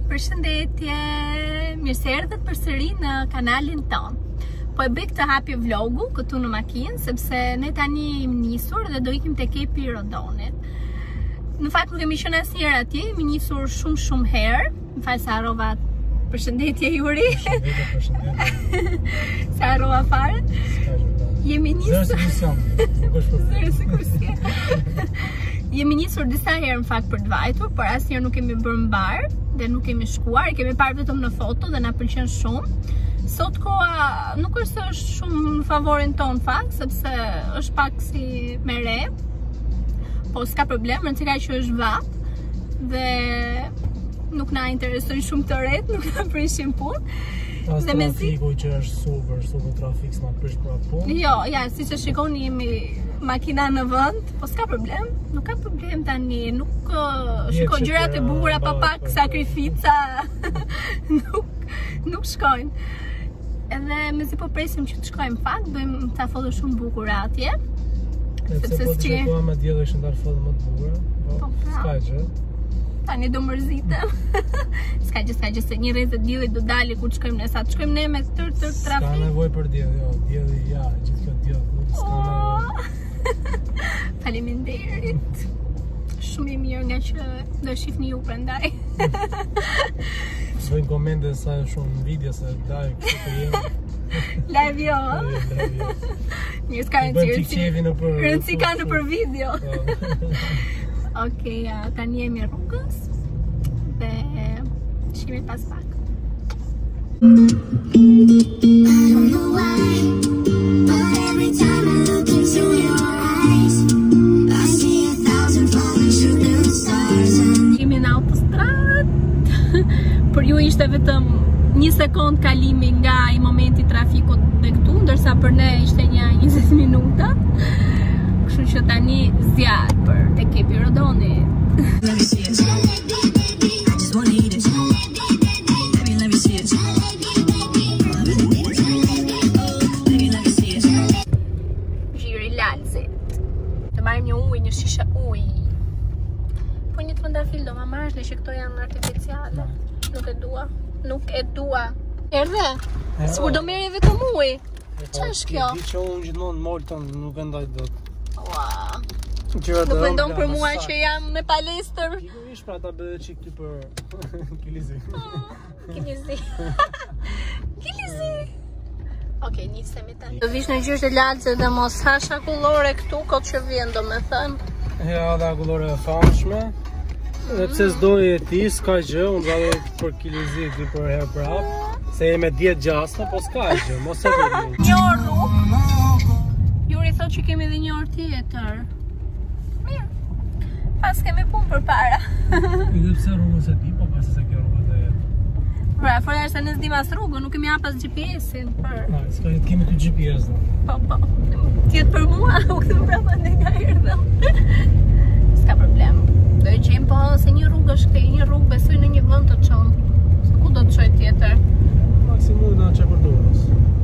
Përshëndetje, mirë se erdhët përsëri në kanalin tonë. Po e bëj këtë hapje vlogu këtu në makinë, sepse ne tani jemi nisur dhe do ikim te kepi i Rodonit. Në fakt nuk kemi qenë asnjëherë atje, jemi nisur shumë herë. Më fal se harrova. Përshëndetje Juri. Se harrova fare. Jemi nisur. Jemi nisur disa herë në fakt për të vajtur, por asnjëherë nuk kemi bërë mbar dhe nuk kemi shkuar, e kemi parë vetëm në foto dhe na pëlqen shumë. Sot koha nuk është shumë në favorin ton fakt, sepse është pak si me re. Po s'ka problem, rëndësira që është vatë dhe nuk na interesojnë shumë të ret, nuk na prishin punë. Pas trafiku që është super trafik, s'ma prish për atë punë. Jo, ja, si që shikoni jemi makina në vend, po s'ka problem, nuk ka problem tani, nuk shikon gjërat e bukura pa pak sakrifica, nuk shkojnë. Edhe mezi po presim që të shkojmë fakt, bëjmë ca foto shumë bukura atje. Sepse po të shikoha me djelë ishë ndarë foto më të bukura, s'ka gjë. Tani do mërzitëm. S'ka gjë se një rrezë dielli do dali kur shkojmë ne, sa të shkojmë ne me tër trafik. S'ka nevojë për diell, jo, dielli ja, gjithë kjo diell, nuk s'ka nevojë. Faleminderit. Shumë i mirë nga që do shihni ju prandaj. Bëjnë komente sa shumë video se daj këtë jemi. Live jo. Mirë s'ka rëndësi ka në për video. Okej, tani jemi rrugës dhe shihemi pas pak. Jemi në autostradë. Për ju ishte vetëm 1 sekond kalimi nga i momenti trafikut dhe këtu, ndërsa për ne ishte një 20 minuta. Kështu që tani zjarr për te kepi i Rodonit. Gjiri lalzit. Të marrim një ujë, një shishe ujë. Po një trëndafil do ma marrësh në që këto janë artificiale. Nuk e dua. Erdhe? Sigur do merri vetëm ujë. Ç'është është kjo? Di që unë gjithmonë molton nuk e ndaj dot. Nuk vendon për mua që jam me palestër. Ish pra ta bëhe qik ty për Kilizi. Kilizi. Okej, nisemi tani. Do vish në gjysh e lalce dhe mos hash akullore këtu, kot që vjen do me thënë. Ja, dhe akullore e famshme. Dhe pse s'doj e ti, s'ka gjë, unë dhado për Kilizi ty për herë për hapë. Se jeme 10 gjasme, po s'ka gjë, mos e vërdin. Një orë. Juri thot që kemi dhe një orë tjetër. Mirë. Pas kemi punë për para. Edhe pse rrugës e ti, po pas se kjo rrugët e jetë. Pra, forja se në s'dim as rrugën, nuk kemi hapas GPS-in për... S'ka jetë kemi të GPS dhe. Po. Tjetë për mua, u këtë prapa në nga erdhëm. S'ka problem. Do i qenë po se një rrugë është këtej, një rrugë besoj në një vend të qonë. Se ku do të qoj tjetër? Maksimum në që për dorës.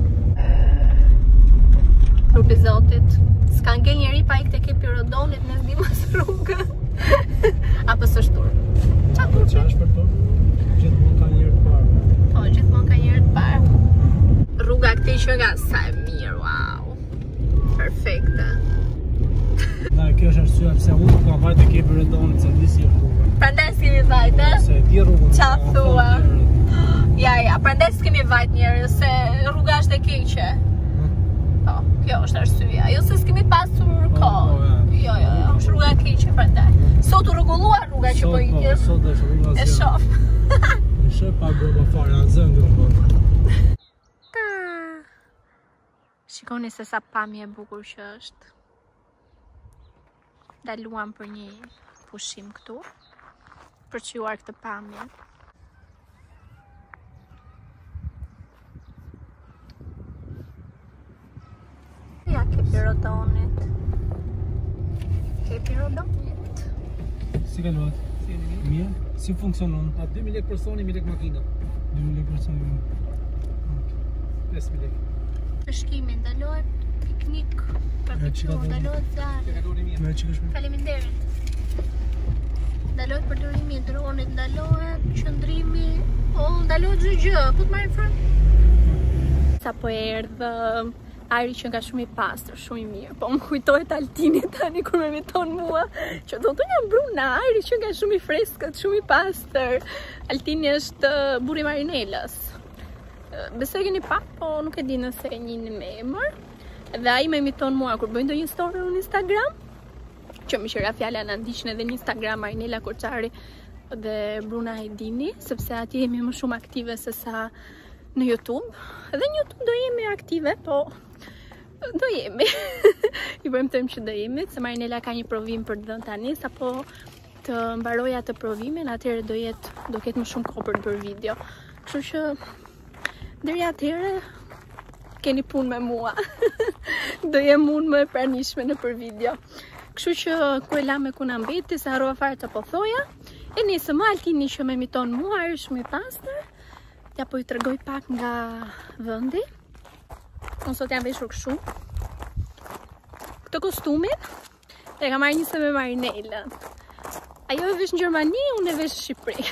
Rupi Zotit, s'ka ngel njeri pa i këtë kepi i Rodonit, ne s'dim as rrugën. Apo s'është tur? Qa është për tur? Gjithmonë ka njërë të parë. Po, gjithmonë ka njërë të parë. Rruga këtej që nga sa e mirë, wow. Perfekte. Da, kjo është arsyeja pse unë nuk kam vajtë e kepi i Rodonit, se di si e rrugën. Prandaj s'kemi vajtë, e? Se di rrugën. Qa thua? Ja, prandaj s'kemi vajtë njerë, se rruga është e keqe. Po, kjo është arsyeja. Jo se s'kemi pasur kohë. Jo, është rruga e keqe prandaj. Sot u rregullua rruga që po ikës. Sot është rruga zjarë. E shoh. E shoh pa bërë fare, anë zëngë po. Shikoni se sa pamje e bukur që është. Daluam për një pushim këtu, për qiuar këtë pamje. Ja, kepi i Rodonit. Kepi i Rodonit. Si kaluat? Mirë? Si funksionon? A 2.000 lekë personi, 1.000 lekë makina. 2.000 lekë personi. 5.000 lekë. Për shkimi ndalohet piknik, barbecue, ndalohet zjarri. Faleminderit. Ndalohet përdorimi i dronit, ndalohet qëndrimi kalo gjë, po të marrin frym. Sa po erdhë ajri që nga shumë i pastër, shumë i mirë. Po më kujtohet Altini tani kur më inviton mua, që do të jam Bruna, ajri që nga shumë i freskët, shumë i pastër. Altini është burri Marinelës. Besoj keni pa, po nuk e di nëse e njihni me emër. Dhe ai më inviton mua kur bëj ndonjë story në Instagram, që më qira fjala na ndiqni edhe në Instagram Marinela Korçari dhe Bruna Hedini, sepse atje jemi më shumë aktive se sa në YouTube. Edhe në YouTube do jemi aktive, po do jemi. I premtojmë që do jemi, se Marinela ka një provim për të dhënë tani, sapo të mbaroj atë provimin, atëherë do ketë më shumë kohë për të bërë video. Kështu që deri atëherë keni punë me mua. Do jem unë më e pranishme në për video. Kështu që ku e la me ku na mbeti, se harrova fare të po thoja. E nisë më Altini që më imiton mua, është shumë i pastër. Ja po i tregoj pak nga vendi. Unë sot jam veshur kështu. Këtë kostumin e kam marrë njëse me Marinelën. Ajo e vesh në Gjermani, unë e vesh në Shqipëri.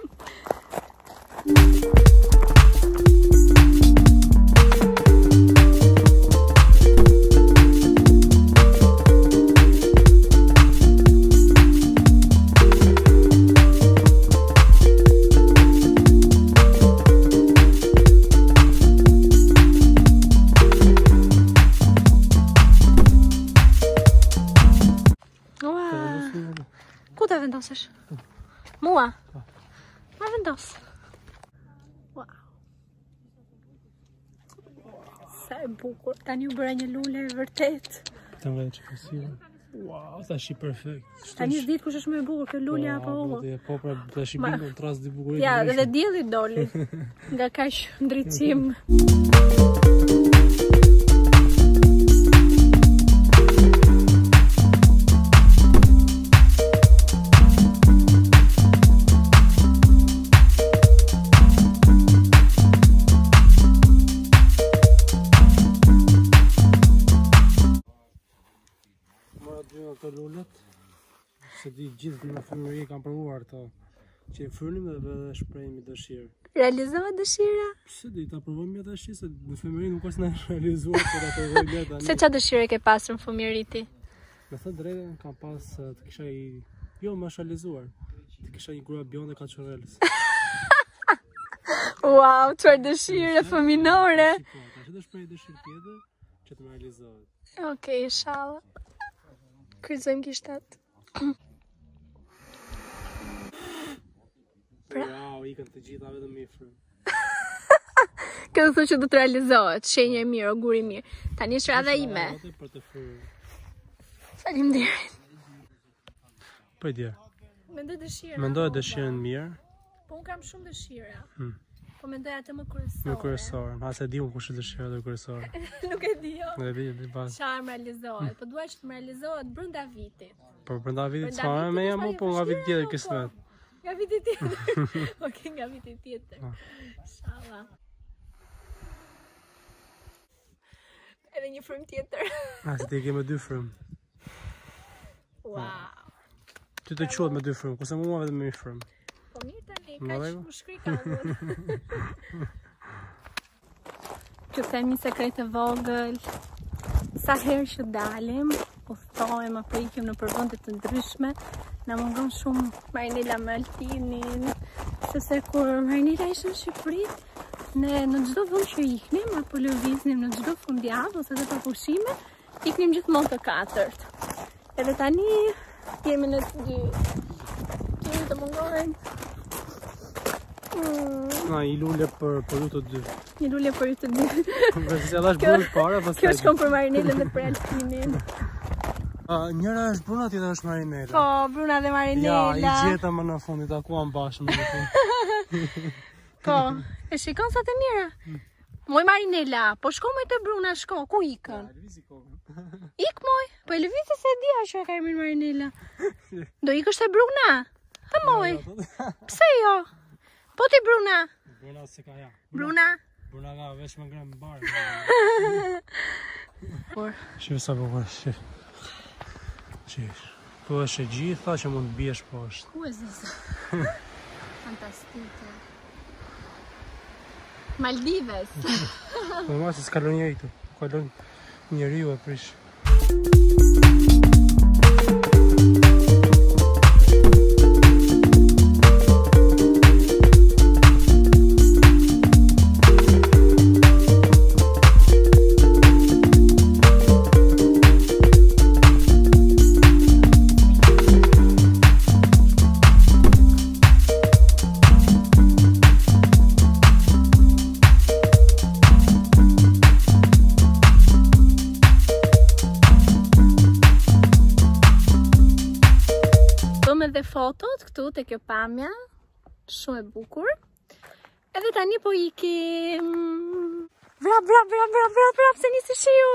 Ku ta vendosesh? Mua? Ma vendos. Wow. Sa e bukur. Tani u bëra një lule e vërtet. Të nga që pësirë. Wow, ta shi perfekt. Tani s'di kush është më e bukur, kjo lulja apo unë. Po pra, ta shi bingo në tras di bukurit. Ja, edhe dielli doli. Nga kaq ndriçim. Të lullet, se di gjithë në femëri kam provuar të që i frynim dhe shprehim dëshirë. Realizohet dëshira? Se di ta provojmë atë tash, se në femëri nuk është na realizuar, por ta provojmë tani. Se çfarë dëshire ke pasur në fëmijëri? Me thënë drejtën kam pas të kisha jo më realizuar. Të kisha një grua bjonde kaçorrelës. Wow, çfarë dëshire fëminore. Tash do shpreh dëshirë tjetër që të më realizohet. Okej, inshallah. Kryzojmë kishtat. Wow, ikën të gjitha vetëm me frym. Këtë thë që do të realizohet, shenjë e mirë, auguri mirë. Tani është radha ime. Për të fryrë. Faleminderit. Po e di. Mendoj dëshirën. Mendoj dëshirën mirë. Po unë kam shumë dëshira. Po mendoj atë më kryesore. Më kryesore. Ma se di unë kush është dëshira dhe kryesore. Nuk e di jo. Nuk e di pas. Çfarë më realizohet? Po dua që të më realizohet brenda vitit. Po brenda vitit çfarë më jam po nga viti tjetër kismet. Nga viti tjetër. Okej, nga viti tjetër. Inshallah. Edhe një frym tjetër. Se ti ke me 2 frym. Wow. Ty të quhet me 2 frym, kurse mua vetëm me 1 frym. Po mirë tani, kaq më shkri ka. Që them një sekret e vogël. Sa herë që dalim, udhtohem apo ikim në vende të ndryshme, na mungon shumë Marinela me Altinin, sepse kur Marinela ishte në Shqipëri, ne në çdo vend që iknim apo lëviznim në çdo fundjavë ose edhe pa pushime, iknim gjithmonë të katërt. Edhe tani jemi në të dy. Kemi të mungojnë. Na, i lule për ju të dy. Një lule për ju të dy. Përse që është Bruna para, pastaj. Kjo është kom për Marinelën dhe për Altinin. Njëra është Bruna, tjetra është Marinela. Po, Bruna dhe Marinela. Ja, i gjeta më në fund, i takuam bashkë më në fund. Po, e shikon sa të mira. Moj Marinela, po shko me të Bruna, shko, ku ikën? Ik moj, po e lëvizë se e dia që e ka emrin Marinela. Do ikësh te Bruna? Ha moj, pse jo? Po ti Bruna? Bruna se ka ja. Bruna? Bruna ka vesh më grem barë. Shifë sa bukur, shifë. Shifë. Po është e gjitha që mund të biesh poshtë. Ku e zëzë? Fantastike. Maldives. Po ma se s'kalon njeri këtu. Kalon njeriu e prish. Dhe fotot këtu te kjo pamja, shumë e bukur. Edhe tani po ikim. Vrap, se nisi shiu.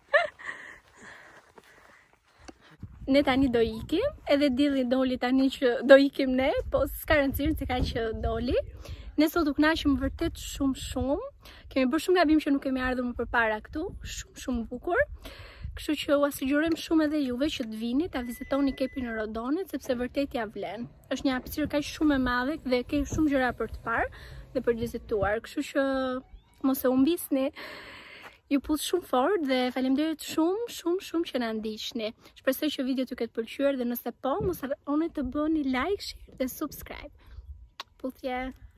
Ne tani do ikim, edhe dilli doli tani që do ikim ne, po s'ka rëndësirë se ka që doli. Ne sot u kënaqëm vërtet shumë. Kemi bërë shumë gabim që nuk kemi ardhur më përpara këtu, shumë bukur. Kështu që u sugjerojmë shumë edhe juve që të vini ta vizitoni Kepin e Rodonit sepse vërtet ja vlen. Është një hapësirë kaq shumë e madhe dhe ke shumë gjëra për të parë dhe për të vizituar. Kështu që mos e humbisni. Ju put shumë fort dhe faleminderit shumë që na ndiqni. Shpresoj që video t'ju ketë pëlqyer dhe nëse po, mos harroni të bëni like, share dhe subscribe. Puthje.